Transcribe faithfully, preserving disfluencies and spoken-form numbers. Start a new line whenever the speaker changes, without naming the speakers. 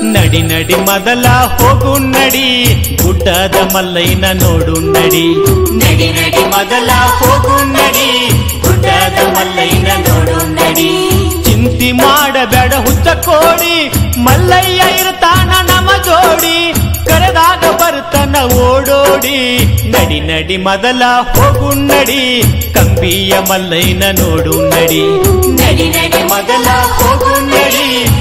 ನಡಿ ನಡಿ ಮೊದಲ ಹೋಗು ನಡಿ ಗುಡ್ಡದ ಮಲ್ಲಯ್ಯನ ನೋಡು ನಡಿ ನಡಿ ನಡಿ ಮೊದಲ ಹೋಗು ನಡಿ ಗುಡ್ಡದ ಮಲ್ಲಯ್ಯನ ನೋಡು ನಡಿ ಚಿಂತಿ ಮಾಡಬೇಡ ಹುಚ್ಚ ಕೋಡಿ ಮಲ್ಲಯ್ಯ ಇರ್ತಾನ ನಮ್ಮ ಜೋಡಿ ಕರೆದಾಗ ಬರ್ತಾನ ಓಡೋಡಿ ನಡಿ ನಡಿ ಮೊದಲ ಹೋಗು ನಡಿ ಕಂಬಿಯ ಮಲ್ಲಯ್ಯನ ನೋಡು ನಡಿ ನಡಿ ನಡಿ ಮೊದಲ ಹೋಗು ನಡಿ